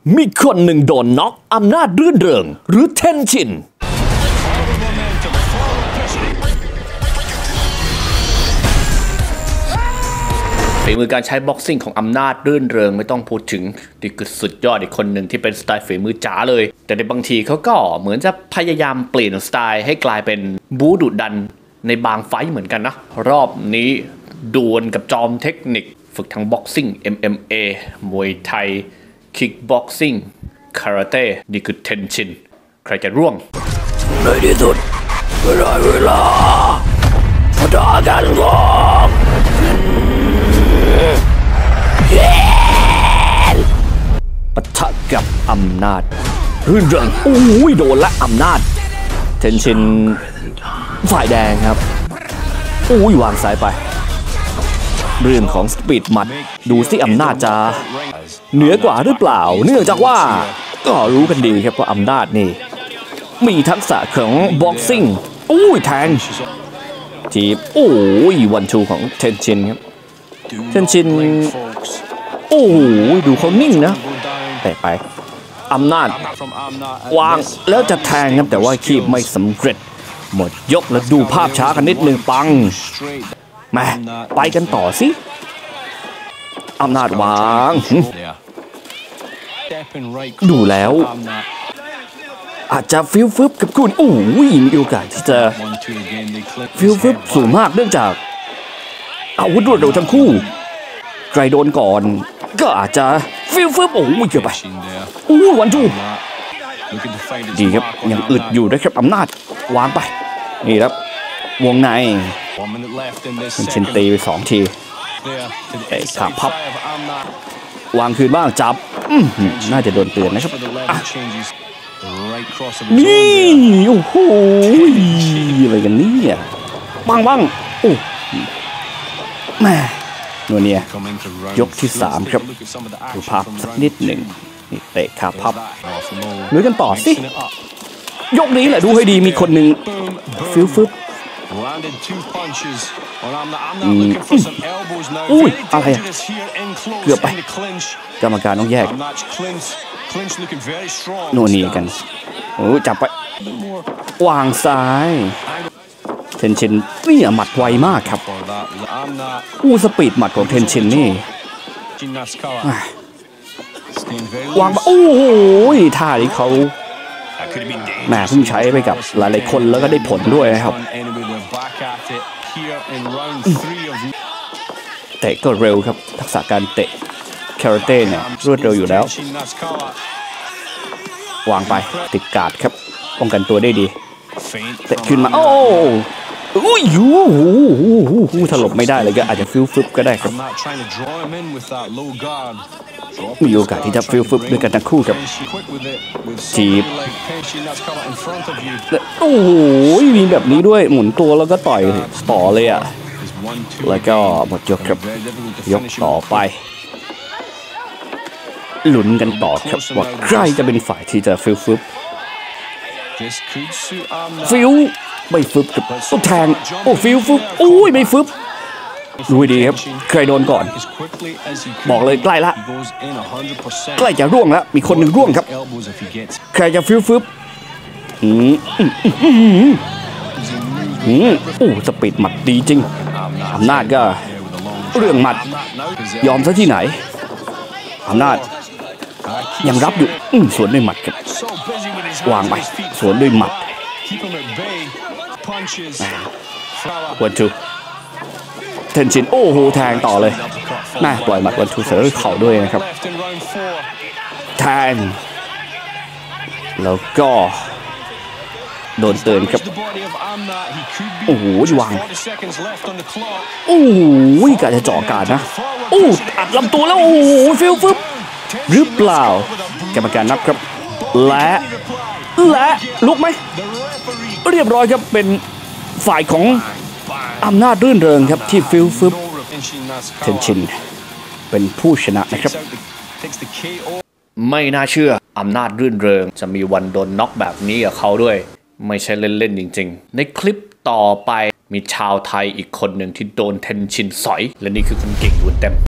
มีคนหนึ่งโดนน็อกอำนาจรื่นเริงหรือเทนชินฝีมือการใช้บ็อกซิ่งของอำนาจรื่นเริงไม่ต้องพูดถึงนี่คือสุดยอดอีกคนหนึ่งที่เป็นสไตล์ฝีมือจ๋าเลยแต่ในบางทีเขาก็เหมือนจะพยายามเปลี่ยนสไตล์ให้กลายเป็นบู๊ดุดันในบางไฟต์เหมือนกันนะรอบนี้ดวลกับจอมเทคนิคฝึกทั้งบ็อกซิ่ง MMA มวยไทยคิกบ็อกซิ่งคาราเต้นี่คือเทนชินใครจะร่วงในที่สุดเวลาพอดากันวอกปะทะกับอำนาจรื่นเริงโอ้ยโดนละอำนาจเทนชินฝ่ายแดงครับโอ้ยวางสายไปเรื่องของสปีดหมัดดูสิอำนาจจะเหนือกว่าหรือเปล่าเนื่องจากว่าก็รู้กันดีครับว่าอำนาจนี่มีทักษะของบ็อกซิ่งโอ้ยแทงจีบโอ้ยวันชูของเทนชินครับเทนชินโอ้ยดูเขานิ่งนะแต่ไปอำนาจวางแล้วจะแทงครับแต่ว่าคีบไม่สำเร็จหมดยกแล้วดูภาพช้ากันนิดนึงปังมาไปกันต่อสิอำนาจวางดูแล้วอาจจะฟิลฟึบกับคุณโอ้ยมีโอกาสที่จะฟิลฟึบสูงมากเนื่องจากอาวุธรวดเร็วทั้งคู่ใครโดนก่อนก็อาจจะฟิลฟึบโอ้ยเกือบไปโอ้วันจูดีครับยังอึดอยู่นะครับอำนาจวางไปนี่ครับวงในมันเชนตีไป2 ทีขาพับวางคืนบ้างจับน่าจะโดนเตือนนะครับนี่โอ้โหอะไรกันเนี่ยบ้างโอ้แม่โนเนียยกที่3ครับดูภาพสักนิดหนึ่งนี่เตะขาพับลุยกันต่อสิยกนี้แหละดูให้ดีมีคนหนึ่งฟิลฟึบอุ้ยอะไรอะเกือบไปกรรมการต้องแยกโนเนียกันโอ้จับไปวางซ้ายเทนชินนี่หมัดไวมากครับสปีดหมัดของเทนชินนี่วางโอ้โหท่าที่เขาแหมเพิ่งใช้ไปกับหลายๆคนแล้วก็ได้ผลด้วยนะครับเตะก็เร็วครับทักษะการเตะคาราเต้เนี่ยรวดเร็วอยู่แล้ววางไปติดการ์ดครับป้องกันตัวได้ดีเตะขึ้นมาโอ้ยถลบไม่ได้เลยก็อาจจะฟิลฟึบก็ได้ครับมีโอกาสที่จะฟิลฟึบด้วยกันทั้งคู่ครับจีบโอ้โหมีแบบนี้ด้วยหมุนตัวแล้วก็ต่อยต่อเลยอ่ะแล้วก็หมดยกครับยกต่อไปลุ้นกันต่อครับว่าใครจะเป็นฝ่ายที่จะฟิลฟึบฟิลไม่ฟึบกับต้องแทงโอ้ฟิลฟึบโอ้ยไม่ฟึบดูดีครับใครโดนก่อนบอกเลยใกล้ละใกล้จะร่วงแล้วมีคนหนึ่งร่วงครับใครจะฟิลฟึบโอ้สปีดหมัดดีจริงอำนาจก็เรื่องหมัดยอมซะที่ไหนอำนาจยังรับอยู่สวนด้วยหมัดครับวางไปสวนด้วยหมัดวันทูเทนชินโอ้โหแทงต่อเลยน่าปล่อยหมัดวันทูเสือเข่าด้วยนะครับแทงแล้วก็โดนเตือนครับโอ้โหวางโอ้โหกะจะเจาะการนะโอ้อัดลำตัวแล้วโอ้โหฟิลฟึบหรือเปล่ากรรมการนับครับและลุกไหมเรียบร้อยครับเป็นฝ่ายของอำนาจรื่นเริงครับที่ฟิลฟึบเทนชินเป็นผู้ชนะนะครับไม่น่าเชื่ออำนาจรื่นเริงจะมีวันโดนน็อกแบบนี้กับเขาด้วยไม่ใช่เล่นๆจริงๆในคลิปต่อไปมีชาวไทยอีกคนหนึ่งที่โดนเทนชินสอยและนี่คือคุณเก่งบุญเต็ม